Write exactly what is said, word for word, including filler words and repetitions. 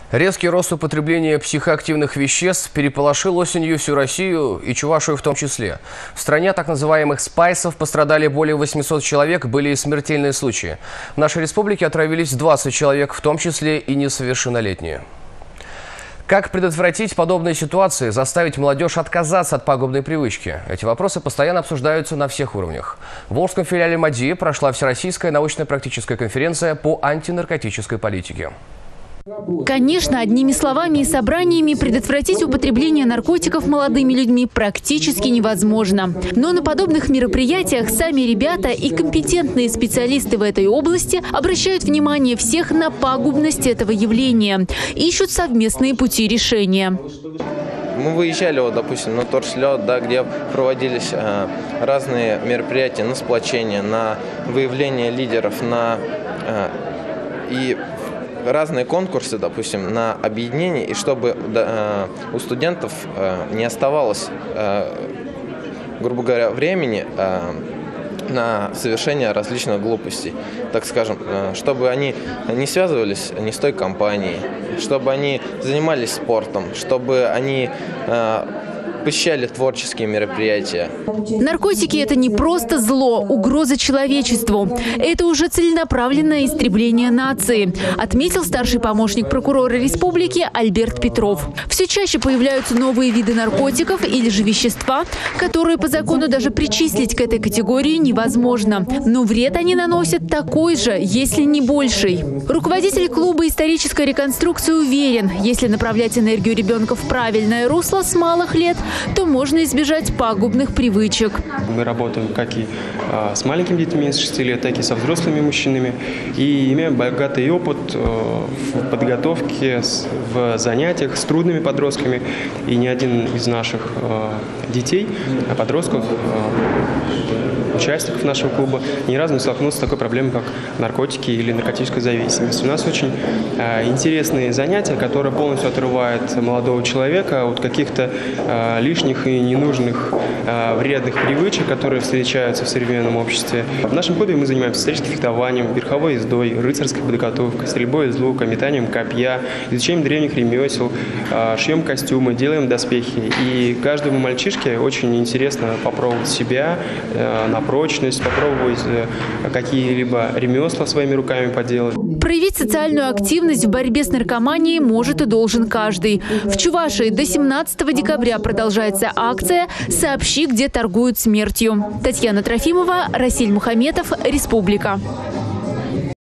Резкий рост употребления психоактивных веществ переполошил осенью всю Россию и Чувашию в том числе. В стране так называемых спайсов пострадали более восьмисот человек, были и смертельные случаи. В нашей республике отравились двадцать человек, в том числе и несовершеннолетние. Как предотвратить подобные ситуации, заставить молодежь отказаться от пагубной привычки? Эти вопросы постоянно обсуждаются на всех уровнях. В Волжском филиале МАДИ прошла Всероссийская научно-практическая конференция по антинаркотической политике. Конечно, одними словами и собраниями предотвратить употребление наркотиков молодыми людьми практически невозможно. Но на подобных мероприятиях сами ребята и компетентные специалисты в этой области обращают внимание всех на пагубность этого явления. Ищут совместные пути решения. Мы выезжали, вот, допустим, на торслет, да, где проводились э, разные мероприятия на сплочение, на выявление лидеров, на э, и разные конкурсы, допустим, на объединение, и чтобы да, э, у студентов э, не оставалось, э, грубо говоря, времени э, на совершение различных глупостей, так скажем, э, чтобы они не связывались не с той компанией, чтобы они занимались спортом, чтобы они э, посещали творческие мероприятия. Наркотики – это не просто зло, угроза человечеству. Это уже целенаправленное истребление нации, отметил старший помощник прокурора республики Альберт Петров. Все чаще появляются новые виды наркотиков или же вещества, которые по закону даже причислить к этой категории невозможно. Но вред они наносят такой же, если не больший. Руководитель клуба «Историческая реконструкция» уверен, если направлять энергию ребенка в правильное русло с малых лет, то можно избежать пагубных привычек. Мы работаем как и а, с маленькими детьми с шести лет, так и со взрослыми мужчинами. И имеем богатый опыт а, в подготовке, с, в занятиях с трудными подростками. И ни один из наших а, детей, подростков, а, участников нашего клуба ни разу не столкнулся с такой проблемой, как наркотики или наркотическая зависимость. У нас очень а, интересные занятия, которые полностью отрывают молодого человека от каких-то а, лишних и ненужных а, вредных привычек, которые встречаются в современном обществе. В нашем клубе мы занимаемся историческим фехтованием, верховой ездой, рыцарской подготовкой, стрельбой из лука, метанием копья, изучением древних ремесел, а, шьем костюмы, делаем доспехи. И каждому мальчишке очень интересно попробовать себя а, на прочность, попробовать а, какие-либо ремесла своими руками поделать. Проявить социальную активность в борьбе с наркоманией может и должен каждый. В Чувашии до семнадцатого декабря продолжается акция «Сообщи, где торгуют смертью». Татьяна Трофимова, Расиль Мухаметов, Республика.